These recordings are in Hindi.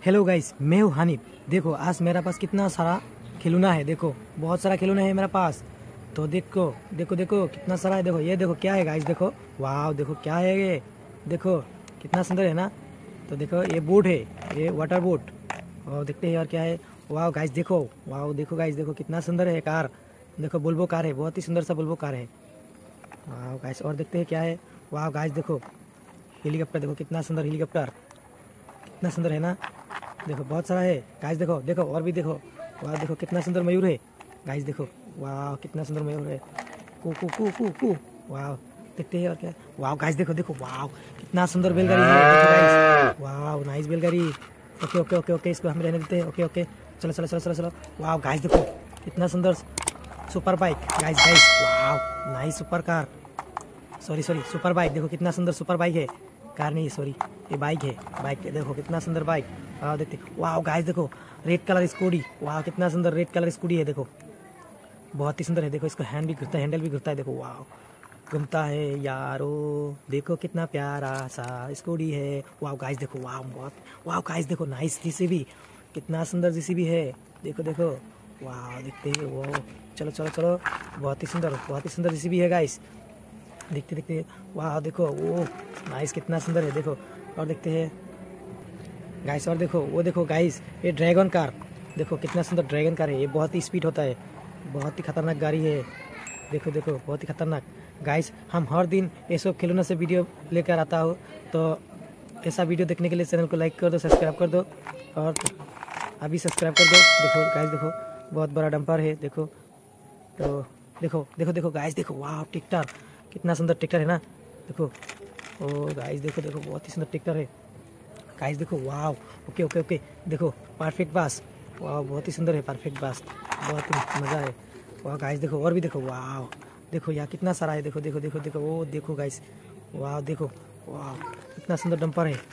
हेलो गाइस, मैं हूँ हानिफ। देखो आज मेरे पास कितना सारा खिलौना है। देखो बहुत सारा खिलौना है मेरे पास। तो देखो देखो देखो कितना सारा है। देखो ये देखो क्या है गाइस। देखो वाह, देखो क्या है ये। देखो कितना सुंदर है ना। तो देखो ये बोट है, ये वाटर बोट। और देखते हैं और क्या है। वाह गाइस देखो, वाह देखो गाइस, देखो कितना सुंदर है कार। देखो बुल्बो कार है, बहुत ही सुंदर सा बुल्बो कार है। वाह गाइस और देखते हैं क्या है। वाह गाइस देखो हेलीकॉप्टर, देखो कितना सुंदर हेलीकॉप्टर, कितना सुंदर है ना। देखो बहुत सारा है गाइस। देखो देखो और भी देखो। वाह देखो कितना सुंदर मयूर है गाइस। देखो वाह कितना सुंदर मयूर है। कू कू कू कू कू। वाह देखते हैं और क्या। वाह गाइस देखो देखो, वाह कितना सुंदर बैलगाड़ी है। देखो गाइस, वाह नाइस बैलगाड़ी। ओके ओके ओके ओके, इसको हम रहने देते हैं। ओके ओके चलो चलो चलो चलो चलो। वाह गाइस देखो कितना सुंदर सुपर बाइक गाइस। गाइस वाह nice super car, sorry sorry super bike. देखो कितना सुंदर सुपर बाइक है, कार नहीं सॉरी ये बाइक है। बाइक देखो कितना सुंदर बाइक। वाह देखते वाह गाइस देखो रेड कलर स्कूटी। वाह कितना सुंदर रेड कलर स्कूटी है। देखो बहुत ही सुंदर है। देखो इसका हैंड भी घूमता है, हैंडल भी घूमता है। देखो वाह घूमता है यारो। देखो कितना प्यारा सा स्कूटी है। वाह गाइस देखो, वाह बहुत। वाह गाइस देखो नाइस जेसीबी, कितना सुंदर जेसीबी है। देखो देखो वाह देखते हैं वो। चलो चलो चलो, बहुत ही सुंदर जेसीबी है गाइस। देखते देखते वाह देखो वो नाइस कितना सुंदर है। देखो और देखते हैं गाइस और देखो वो देखो गाइस ये ड्रैगन कार। देखो कितना सुंदर ड्रैगन कार है। ये बहुत ही स्पीड होता है, बहुत ही खतरनाक गाड़ी है। देखो देखो बहुत ही खतरनाक गाइस। हम हर दिन ये सब खिलौना से वीडियो लेकर आता हूँ। तो ऐसा वीडियो देखने के लिए चैनल को लाइक कर दो, सब्सक्राइब कर दो और अभी सब्सक्राइब कर दो। देखो गाइस देखो बहुत बड़ा डंपर है। देखो तो देखो देखो देखो गाइस देखो वाह ट्रैक्टर, कितना सुंदर ट्रैक्टर है ना। देखो ओ गाइस देखो देखो बहुत ही सुंदर ट्रैक्टर है गाइस। देखो वाह ओके ओके ओके। देखो परफेक्ट बास, वाह बहुत ही सुंदर है परफेक्ट बास, बहुत ही मज़ा है। वाह गाइस देखो और भी देखो। वाह देखो यहाँ कितना सारा है। देखो देखो देखो देखो वो देखो गाइस, वाह देखो वाह कितना सुंदर डंपर है।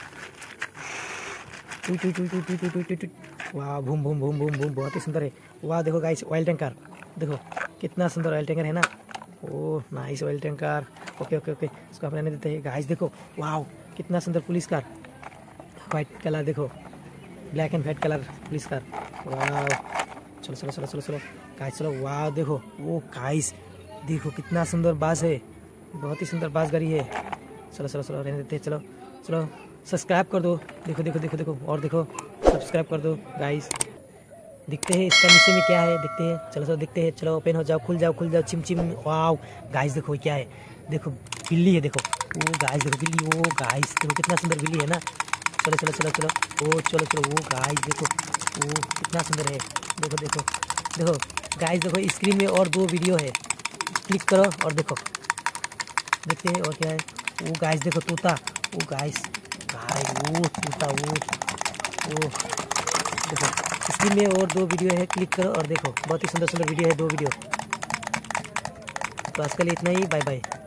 टू टू टू टू टू टू टू टू टू। वाह boom boom boom boom boom, बहुत ही सुंदर है। वाह देखो गाइस ऑयल टैंकर, देखो कितना सुंदर ऑयल टैंकर है ना। Oh nice oil tanker. Okay okay okay इसको हम रहने देते हैं गाइस। देखो वाह कितना सुंदर पुलिस कार, वाइट कलर। देखो black and white colour police car. वाह चलो चलो चलो चलो चलो गाइस चलो। वाह देखो वो गाइस देखो कितना सुंदर बास है, बहुत ही सुंदर बास गाड़ी है। चलो चलो चलो रहने देते हैं। चलो चलो सब्सक्राइब कर दो। देखो देखो देखो देखो और देखो सब्सक्राइब कर दो गाइस। दिखते हैं इसका नीचे में क्या है, दिखते हैं। चलो चलो दिखते हैं। चलो ओपन हो जाओ, खुल जाओ चिम चिम। वाह गाइस देखो क्या है। देखो बिल्ली है। देखो वो गाइस देखो बिल्ली, वो गाइस देखो कितना सुंदर बिल्ली है ना। चलो चलो चलो चलो ओ चलो चलो वो गाइस देखो वो कितना सुंदर है। देखो देखो देखो गाइस देखो स्क्रीन में और 2 वीडियो है, क्लिक करो और देखो देखते हैं और क्या है। वो गाइस देखो तोता, वो गाइस गाइस वो तोता वो देखो स्क्रीन में और 2 वीडियो है, क्लिक करो और देखो बहुत ही सुंदर सुंदर वीडियो है, 2 वीडियो। तो आज के लिए इतना ही, बाय बाय।